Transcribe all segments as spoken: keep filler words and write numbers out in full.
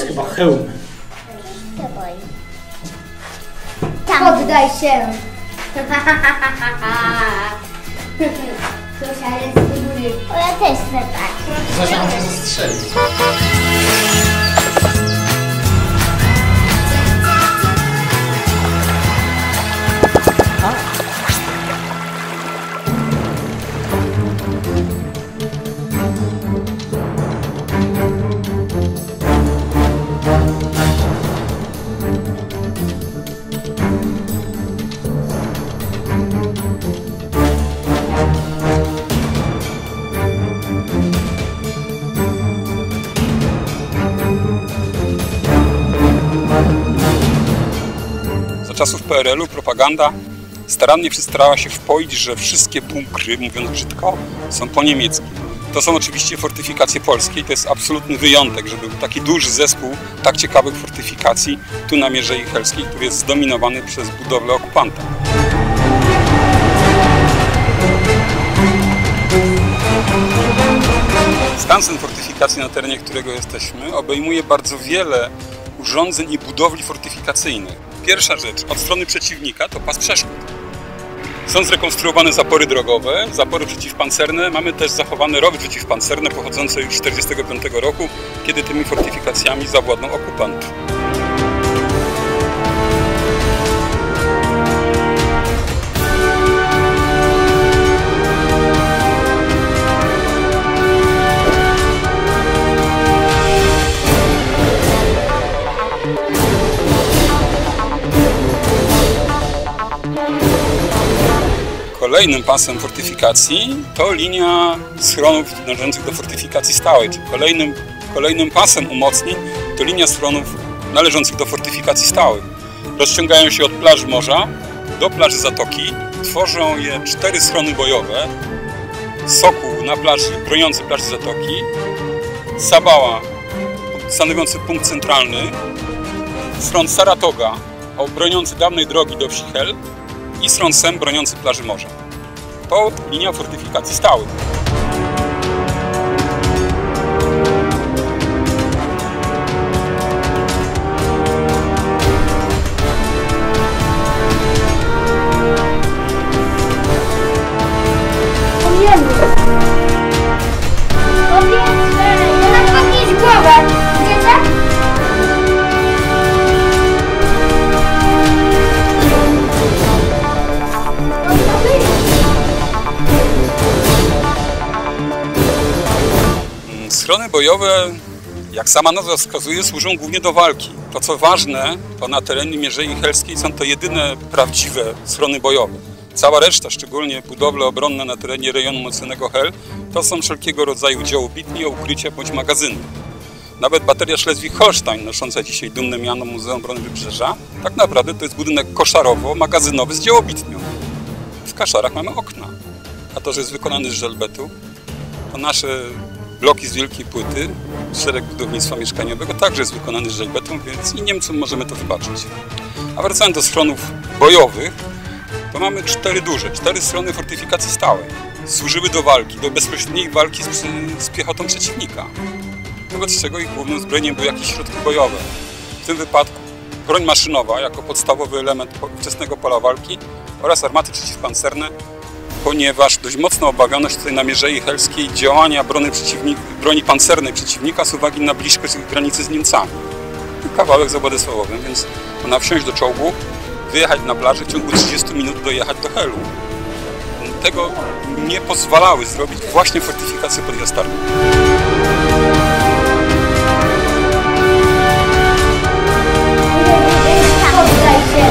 chyba hełm. Poddaj się! Zosia, ale spróbuję. O, ja też chcę tak. Zosia może zastrzelić. Za czasów P R L-u propaganda starannie starała się wpoić, że wszystkie bunkry, mówiąc brzydko, są po niemiecku. To są oczywiście fortyfikacje polskie i to jest absolutny wyjątek, żeby był taki duży zespół tak ciekawych fortyfikacji tu na Mierzei Helskiej, który jest zdominowany przez budowlę okupanta. Skansen fortyfikacji, na terenie którego jesteśmy, obejmuje bardzo wiele urządzeń i budowli fortyfikacyjnych. Pierwsza rzecz, od strony przeciwnika to pas przeszkód. Są zrekonstruowane zapory drogowe, zapory przeciwpancerne. Mamy też zachowane rowy przeciwpancerne pochodzące już z tysiąc dziewięćset czterdziestego piątego roku, kiedy tymi fortyfikacjami zawładnął okupant. Kolejnym pasem fortyfikacji to linia schronów należących do fortyfikacji stałej, czyli kolejnym, kolejnym pasem umocnień to linia schronów należących do fortyfikacji stałych. Rozciągają się od plaży morza do plaży zatoki, tworzą je cztery schrony bojowe, Sokół na plaży, broniący plaży zatoki, Sabała stanowiący punkt centralny, schron Saratoga broniący dawnej drogi do wsi Hel i schron Sem broniący plaży morza. To linia fortyfikacji stałych. Powiemy! Powiedzmy! Można podnieść głowę! Wiecie? Schrony bojowe, jak sama nazwa wskazuje, służą głównie do walki. To co ważne, to na terenie Mierzei Helskiej są to jedyne prawdziwe schrony bojowe. Cała reszta, szczególnie budowle obronne na terenie rejonu umocnionego Hel, to są wszelkiego rodzaju działobitnie, ukrycia bądź magazyny. Nawet bateria Schleswig-Holstein, nosząca dzisiaj dumne miano Muzeum Obrony Wybrzeża, tak naprawdę to jest budynek koszarowo-magazynowy z działobitnią. W kaszarach mamy okna, a to, że jest wykonany z żelbetu, to nasze bloki z wielkiej płyty, szereg budownictwa mieszkaniowego także jest wykonany z żelbetu, więc i Niemcom możemy to wybaczyć. A wracając do schronów bojowych, to mamy cztery duże, cztery schrony fortyfikacji stałej. Służyły do walki, do bezpośredniej walki z, z piechotą przeciwnika, wobec czego ich głównym zbrojeniem były jakieś środki bojowe. W tym wypadku broń maszynowa jako podstawowy element ówczesnego pola walki oraz armaty przeciwpancerne, ponieważ dość mocno obawiano się tutaj na Mierzei Helskiej działania broni, broni pancernej przeciwnika z uwagi na bliskość granicy z Niemcami. Kawałek za Władysławowem, więc można wsiąść do czołgu, wyjechać na plażę, w ciągu trzydziestu minut dojechać do Helu. Tego nie pozwalały zrobić właśnie fortyfikacje pod Jastarkiem. Poddaj się!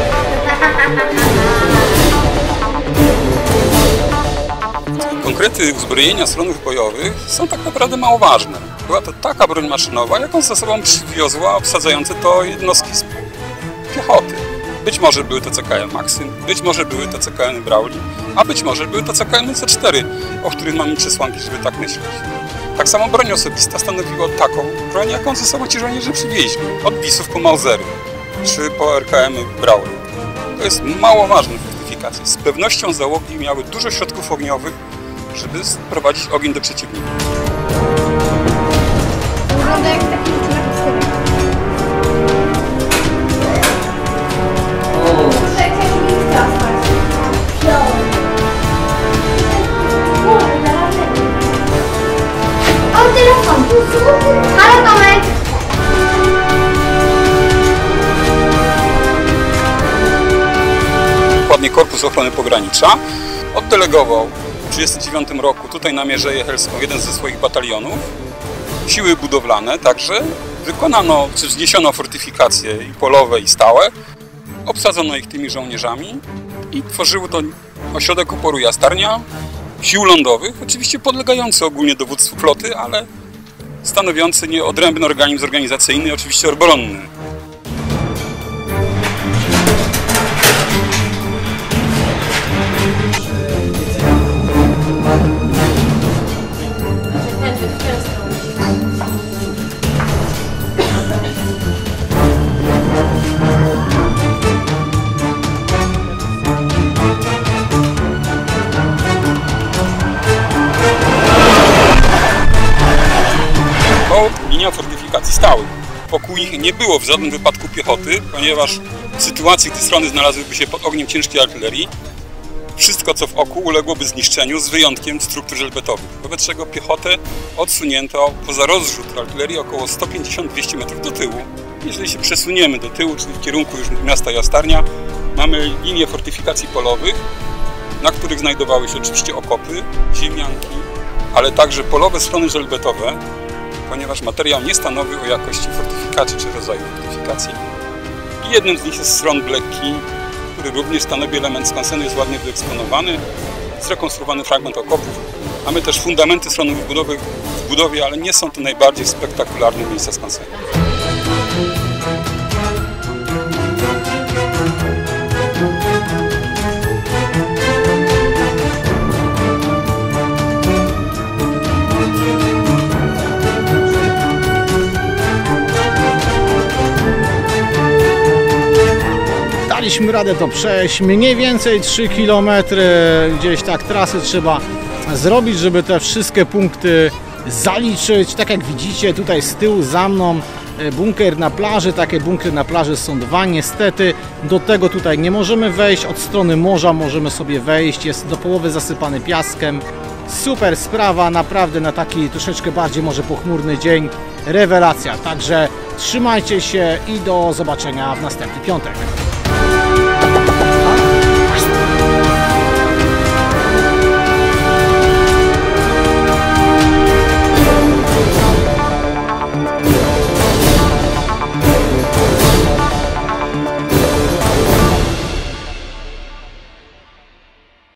Konkrety uzbrojenia schronów bojowych są tak naprawdę mało ważne. Była to taka broń maszynowa, jaką ze sobą przywiozła obsadzające to jednostki z piechoty. Być może były to C K M Maksym, być może były to C K M Brauli, a być może były to C K M C cztery, o których mamy przesłanki, żeby tak myśleć. Tak samo broń osobista stanowiła taką broń, jaką ze sobą ci żołnierze przywieźli. Od Wisów po Mausery, czy po R K M Brauli. To jest mało ważne w fortyfikacji. Z pewnością załogi miały dużo środków ogniowych, żeby sprowadzić ogień do przeciwnika. Wygląda jak taki na pustyni. Korpus Ochrony Pogranicza oddelegował w tysiąc dziewięćset trzydziestym dziewiątym roku tutaj na Mierzeję Helską jeden ze swoich batalionów. Siły budowlane także. Wykonano, czy wzniesiono fortyfikacje i polowe, i stałe. Obsadzono ich tymi żołnierzami i tworzyło to ośrodek oporu Jastarnia, sił lądowych, oczywiście podlegający ogólnie dowództwu floty, ale stanowiący nieodrębny organizm organizacyjny, oczywiście obolonny. Linia fortyfikacji stałych. Wokół nich nie było w żadnym wypadku piechoty, ponieważ w sytuacji, gdy strony znalazłyby się pod ogniem ciężkiej artylerii, wszystko co w oku uległoby zniszczeniu z wyjątkiem struktur żelbetowych. Wobec czego piechotę odsunięto poza rozrzut artylerii około sto pięćdziesiąt do dwustu metrów do tyłu. Jeżeli się przesuniemy do tyłu, czyli w kierunku już miasta Jastarnia, mamy linię fortyfikacji polowych, na których znajdowały się oczywiście okopy, ziemianki, ale także polowe schrony żelbetowe, ponieważ materiał nie stanowi o jakości fortyfikacji czy rodzaju fortyfikacji. I jednym z nich jest schron Blekki, który również stanowi element skansenu, jest ładnie wyeksponowany, zrekonstruowany fragment okopów. Mamy też fundamenty schronów w budowie, ale nie są to najbardziej spektakularne miejsca skansenu. Daliśmy radę to przejść, mniej więcej trzy kilometry, gdzieś tak trasy trzeba zrobić, żeby te wszystkie punkty zaliczyć. Tak jak widzicie tutaj z tyłu za mną bunkier na plaży, takie bunkry na plaży są dwa, niestety do tego tutaj nie możemy wejść, od strony morza możemy sobie wejść, jest do połowy zasypany piaskiem. Super sprawa, naprawdę na taki troszeczkę bardziej może pochmurny dzień, rewelacja, także trzymajcie się i do zobaczenia w następny piątek.